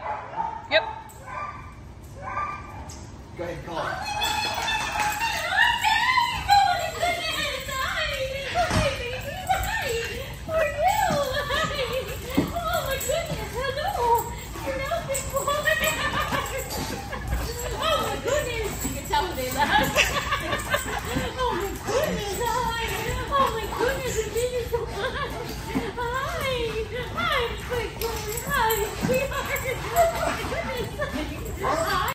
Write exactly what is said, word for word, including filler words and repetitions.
Yep. Go ahead, call it. Oh my goodness, hi. Oh my goodness,